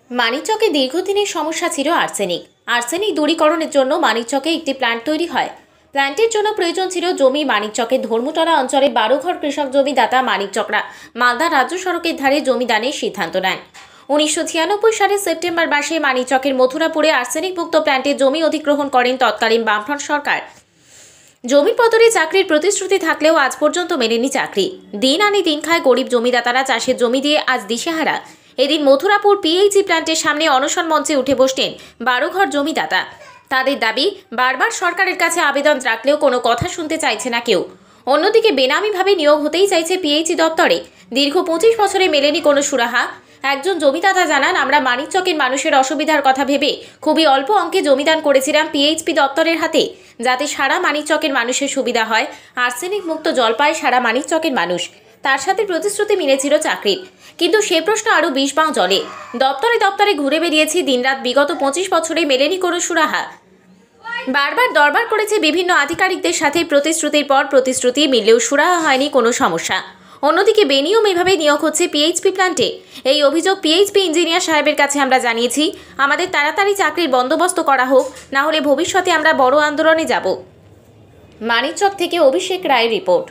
মানিকচকে দীর্ঘদিনের সমস্যা ছিল আর্সেনিক দূরীকরণের জন্য মানিকচকে একটি প্ল্যান্ট তৈরি হয়। প্ল্যান্টের জন্য প্রয়োজন ছিল জমি। মানিকচকের ধর্মতলা অঞ্চলে 12 ঘর কৃষক জমিদাতা মানিকচকরা মালদা রাজ্য সড়কের ধারে জমি দানের সিদ্ধান্ত নেন। 1996 সালের সেপ্টেম্বর মাসে মানিকচকের মথুরাপুরে আর্সেনিক মুক্ত প্ল্যান্টের জমি অধিগ্রহণ করেন তৎকালীন বামফ্রন্ট সরকার। জমির বদলে চাকরির প্রতিশ্রুতি থাকলেও আজ পর্যন্ত মেলেনি চাকরি। দিন আনে দিন খায় গরিব জমিদাতারা চাষের জমি দিয়ে আজ দিশেহারা। এদিন মথুরাপুর পিএইচই প্ল্যান্টের সামনে অনশন মঞ্চে উঠে বসলেন 12 ঘর জমিদাতা। তাদের দাবি, বারবার সরকারের কাছে আবেদন রাখলেও কোনো কথা শুনতে চাইছে না কেউ। অন্যদিকে বেনামিভাবে নিয়োগ হতেই চাইছে পিএইচই দপ্তরে। দীর্ঘ 25 বছরে মেলেনি কোনো সুরাহা। একজন জমিদাতা জানান, আমরা মানিকচকের মানুষের অসুবিধার কথা ভেবে খুবই অল্প অঙ্কে জমিদান করেছিলাম পিএইচপি দপ্তরের হাতে, যাতে সারা মানিকচকের মানুষের সুবিধা হয়, আর্সেনিক মুক্ত জল পায় সারা মানিকচকের মানুষ। তার সাথে প্রতিশ্রুতি মিলেছিল চাকরির, কিন্তু সে প্রশ্ন আরও 20 পাও জলে। দপ্তরে দপ্তরে ঘুরে বেরিয়েছি দিনরাত, বিগত 25 বছরে মেলেনি কোনো সুরাহা। বারবার দরবার করেছে বিভিন্ন আধিকারিকদের সাথে, প্রতিশ্রুতির পর প্রতিশ্রুতি মিললেও সুরাহা হয়নি কোনো সমস্যা। অন্যদিকে বেনিয়ম এভাবে নিয়োগ হচ্ছে পিএইচপি প্ল্যান্টে। এই অভিযোগ পিএইচপি ইঞ্জিনিয়ার সাহেবের কাছে আমরা জানিয়েছি। আমাদের তাড়াতাড়ি চাকরির বন্দোবস্ত করা হোক, না হলে ভবিষ্যতে আমরা বড় আন্দোলনে যাব। মানিকচক থেকে অভিষেক রায়ের রিপোর্ট।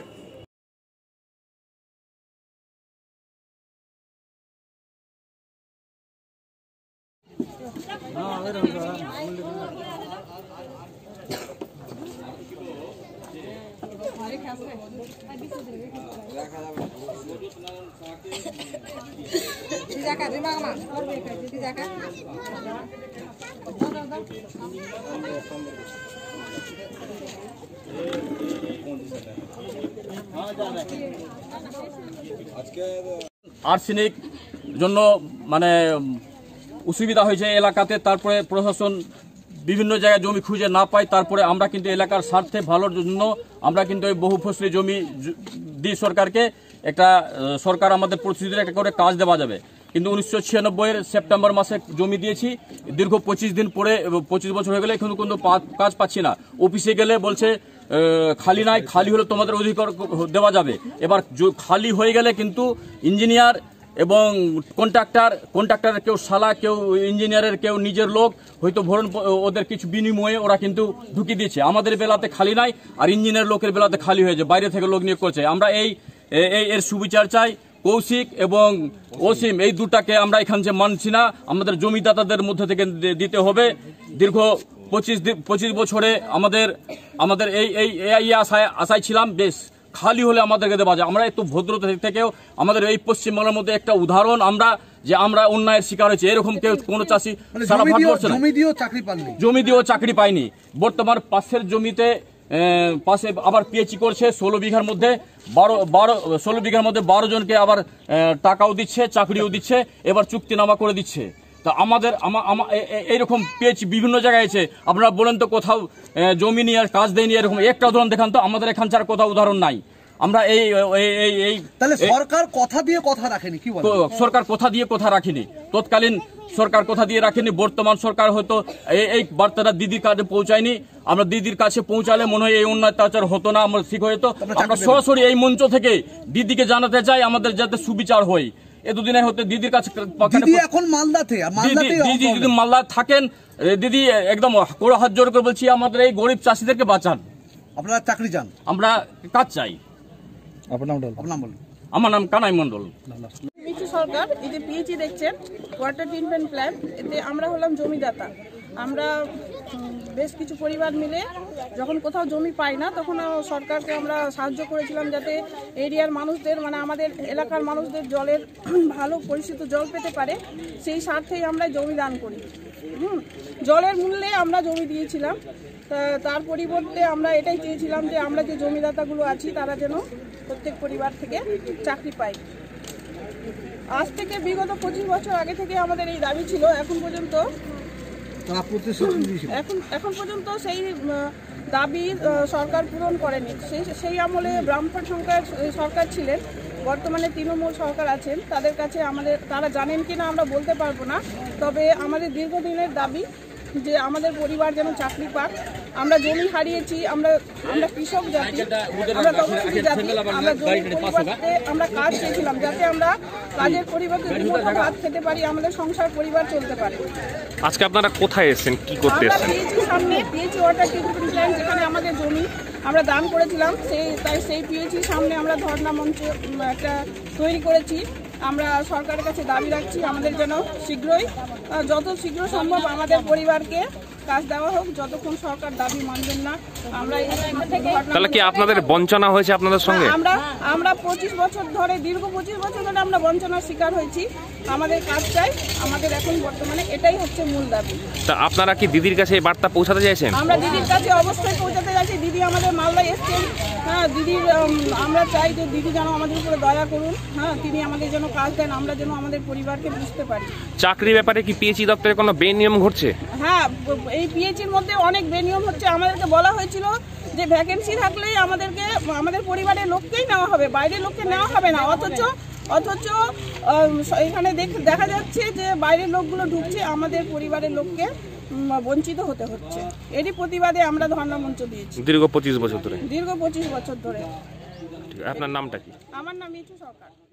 আর্সেনিক জন্য মানে অসুবিধা হয়েছে এলাকাতে। তারপরে প্রশাসন বিভিন্ন জায়গায় জমি খুঁজে না পায়। তারপরে আমরা কিন্তু এলাকার স্বার্থে ভালোর জন্য আমরা কিন্তু ওই বহু ফসলি জমি দিই সরকারকে। একটা সরকার আমাদের প্রতিশ্রুতির একটা করে কাজ দেওয়া যাবে, কিন্তু 1996 সেপ্টেম্বর মাসে জমি দিয়েছি। দীর্ঘ 25 দিন পরে 25 বছর হয়ে গেলে এখন কিন্তু কাজ পাচ্ছি না। অফিসে গেলে বলছে খালি নাই, খালি হলে তোমাদের অধিকার দেওয়া যাবে। এবার খালি হয়ে গেলে কিন্তু ইঞ্জিনিয়ার এবং কন্ট্রাক্টরের কেউ শালা, কেউ ইঞ্জিনিয়ারের কেউ নিজের লোক, হয়তো ভরণ ওদের কিছু বিনিময়ে ওরা কিন্তু ঢুকিয়ে দিচ্ছে। আমাদের বেলাতে খালি নাই, আর ইঞ্জিনিয়ার লোকের বেলাতে খালি হয়েছে, বাইরে থেকে লোক নিয়োগ করছে। আমরা এর সুবিচার চাই। কৌশিক এবং অসীম এই দুটাকে আমরা এখান থেকে মানছি না। আমাদের জমিদাতাদের মধ্যে থেকে দিতে হবে। দীর্ঘ 25 বছরে আমাদের এই আশায় ছিলাম, বেশ খালি হলে আমাদেরকে দেওয়া যায়। আমরা একটু ভদ্র থেকেও আমাদের এই পশ্চিমবাংলার মধ্যে একটা উদাহরণ আমরা অন্যায়ের শিকার হয়েছে। এরকম কেউ কোনো চাষি সারা ভারতবর্ষে জমি দিয়েও চাকরি পায়নি। বর্তমান পাশের জমিতে পাশে আবার পিএইচই করছে 16 বিঘার মধ্যে 12 জনকে আবার টাকাও দিচ্ছে, চাকরিও দিচ্ছে, এবার চুক্তিনামা করে দিচ্ছে। তা আমাদের এইরকম পেয়েছি বিভিন্ন জায়গায় আছে। আপনারা বলেন তো কোথাও জমি নিয়ে আর কাজ দেয়নি, এরকম একটা উদাহরণ দেখান তো। আমাদের এখান ছাড়া কোথাও উদাহরণ নাই। আমরা তাহলে সরকার কথা দিয়ে কথা রাখেনি, কি বলেন? সরকার কথা দিয়ে কথা রাখেনি, তৎকালীন সরকার কথা দিয়ে রাখেনি। বর্তমান সরকার হয়তো এই বার্তাটা দিদির কাছে পৌঁছায়নি। আমরা দিদির কাছে পৌঁছালে মনে হয় এই অত্যাচার হতো না, আমরা ঠিক হতো। আমরা সরাসরি এই মঞ্চ থেকে দিদিকে জানাতে চাই আমাদের যাতে সুবিচার হয়। এতদিনে হতে দিদির কাছে এখন দিদি যদি মালদা থাকেন, দিদি একদম হাত জোর করে বলছি, আমাদের এই গরিব চাষিদেরকে বাঁচান। আপনারা চাকরি চান, আমরা কাজ চাই। আমার নাম কানাই মন্ডল। সরকার এই যে পিএইচই দেখছেন, ওয়াটার ট্রিটমেন্ট প্ল্যান্ট, এতে আমরা হলাম জমিদাতা। আমরা বেশ কিছু পরিবার মিলে যখন কোথাও জমি পাই না, তখন সরকারকে আমরা সাহায্য করেছিলাম যাতে এরিয়ার মানুষদের, মানে আমাদের এলাকার মানুষদের জলের ভালো পরিচিত জল পেতে পারে। সেই স্বার্থেই আমরা জমি দান করি। জলের মূল্যে আমরা জমি দিয়েছিলাম। তার পরিবর্তে আমরা এটাই চেয়েছিলাম যে আমরা যে জমিদাতাগুলো আছি তারা যেন প্রত্যেক পরিবার থেকে চাকরি পায়। আজ থেকে বিগত 25 বছর আগে থেকে আমাদের এই দাবি ছিল। এখন পর্যন্ত সেই দাবি সরকার পূরণ করেনি। সেই আমলে বামফ্রন্ট সরকার ছিলেন, বর্তমানে তৃণমূল সরকার আছেন। তাদের কাছে তারা জানেন কিনা আমরা বলতে পারবো না, তবে আমাদের দীর্ঘদিনের দাবি যে আমাদের পরিবার যেন চাকরি পাক। আমরা জমি হারিয়েছি, আমরা কৃষক জাতি, আমরা তপশিলি জাতি, আমরা জমির পরিবর্তে আমরা কাজ চেয়েছিলাম যাতে আমরা কাজের পরিবর্তে দুমুঠো ভাত খেতে পারি, আমাদের সংসার পরিবার চলতে পারে। আজকে আপনারা কোথায় এসেছেন, কি করতে আমরা এসেছেন? পিএইচি সামনে, পিএইচি ওয়াটার ট্রিটমেন্ট প্ল্যান্ট যেখানে আমাদের জমি আমরা দান করেছিলাম, সেই পিএইচির সামনে আমরা ধর্ণা মঞ্চ একটা তৈরি করেছি। আমরা সরকারের কাছে দাবি রাখছি আমাদের যেন শীঘ্রই, যত শীঘ্র সম্ভব আমাদের পরিবারকে কাজ দেওয়া হোক, যতক্ষণ সরকার দাবি মানবেন না। আমরা তাহলে কি আপনাদের বঞ্চনা হয়েছে আপনাদের সঙ্গে? আমরা 25 বছর ধরে, দীর্ঘ 25 বছর ধরে আমরা বঞ্চনার শিকার হয়েছি। আমাদের কাজ চাই, আমাদের এখন বর্তমানে এটাই হচ্ছে মূল দাবি। তা আপনারা কি দিদির কাছে এই বার্তা পৌঁছাতে চাইছেন? আমরা দিদির কাছে অবশ্যই পৌঁছাতে যাচ্ছি। দিদি আমাদের মালদায় এসছেন, হ্যাঁ দিদির আমরা চাই যে দিদি যেন আমাদের উপরে দয়া করুন, হ্যাঁ তিনি আমাদের যেন কাজ দেন, আমরা যেন আমাদের পরিবারকে বুঝতে পারি। চাকরির ব্যাপারে কি পিএইচি দপ্তরে কোনো বেনিয়ম ঘটছে? হ্যাঁ, এই পিএইচির মধ্যে অনেক বেনিয়ম হচ্ছে। আমাদেরকে বলা হয়েছিল যে ভ্যাকেন্সি থাকলেই আমাদের পরিবারের লোককেই নেওয়া হবে, বাইরের লোককে নেওয়া হবে না। অথচ এখানে দেখা যাচ্ছে যে বাইরের লোকগুলো ঢুকছে, আমাদের পরিবারের লোককে বঞ্চিত হতে হচ্ছে। এরই প্রতিবাদে আমরা ধর্ণা মঞ্চ দিয়েছি দীর্ঘ 25 বছর ধরে। দীর্ঘ 25 বছর ধরে। আপনার নামটা কি? আমার নাম মিঠু সরকার।